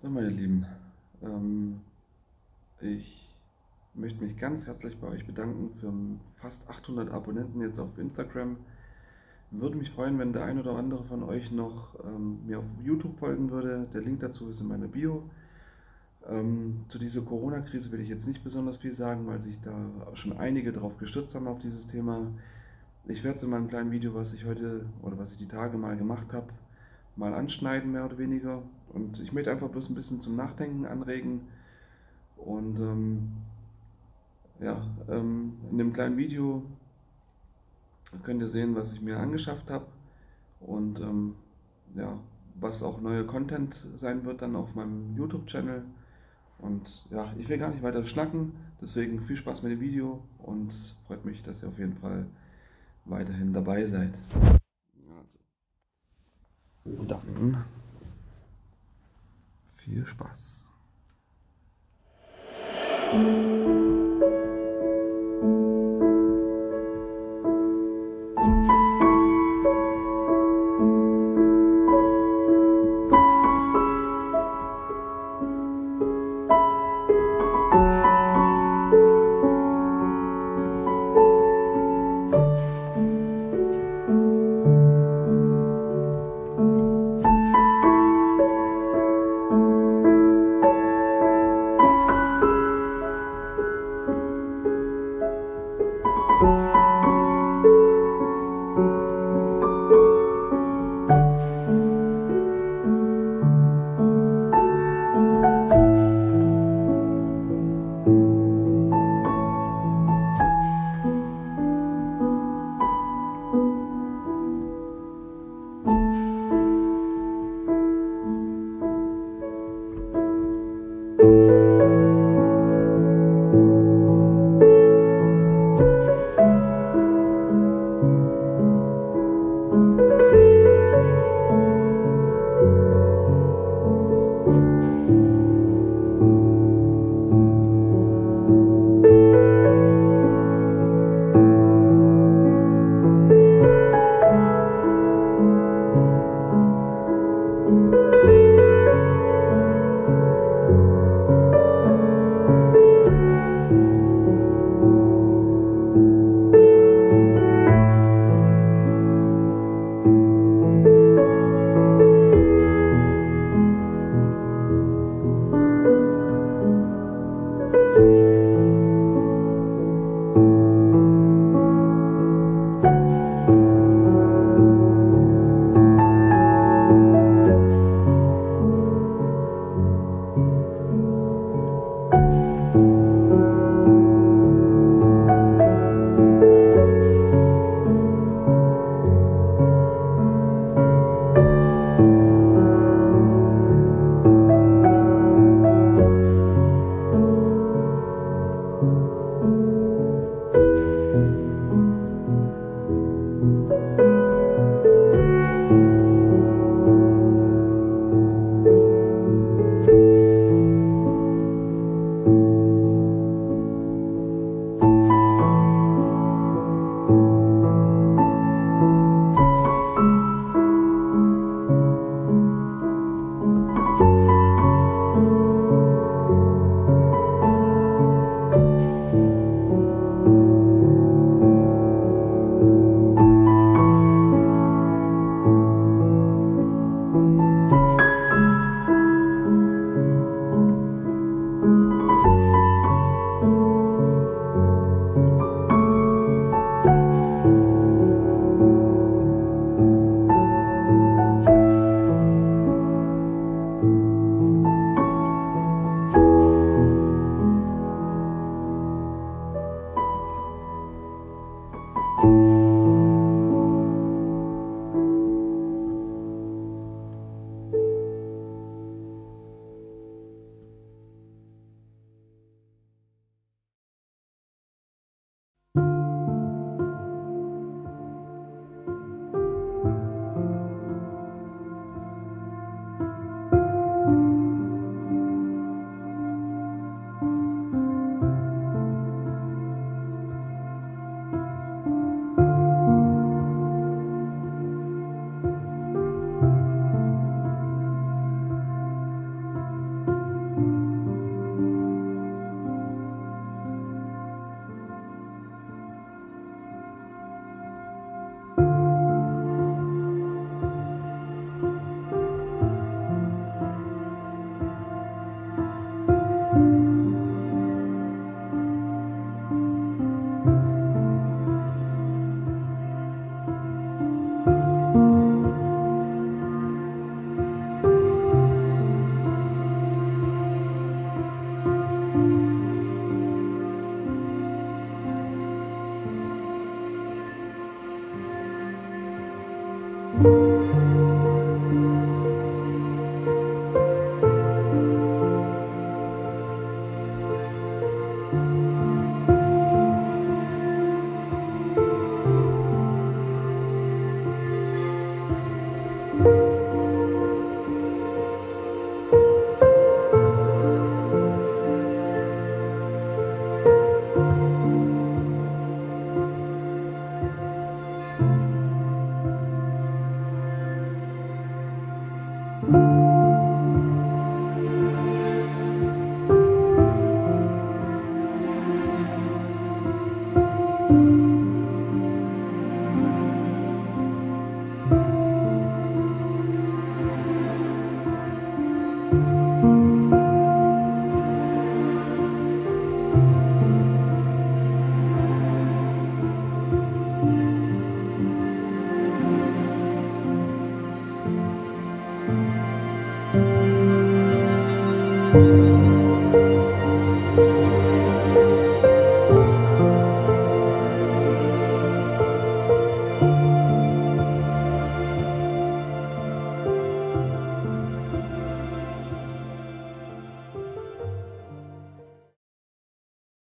So, meine Lieben, ich möchte mich ganz herzlich bei euch bedanken für fast 800 Abonnenten jetzt auf Instagram. Würde mich freuen, wenn der ein oder andere von euch noch mir auf YouTube folgen würde. Der Link dazu ist in meiner Bio. Zu dieser Corona-Krise will ich jetzt nicht besonders viel sagen, weil sich da schon einige drauf gestürzt haben auf dieses Thema. Ich werde es in meinem kleinen Video, was ich heute oder was ich die Tage mal gemacht habe, mal anschneiden, mehr oder weniger. Und ich möchte einfach bloß ein bisschen zum Nachdenken anregen. Und ja, in dem kleinen Video könnt ihr sehen, was ich mir angeschafft habe und ja, was auch neuer Content sein wird dann auf meinem YouTube-Channel. Und ja, ich will gar nicht weiter schnacken, deswegen viel Spaß mit dem Video und freut mich, dass ihr auf jeden Fall weiterhin dabei seid. Also, dann viel Spaß.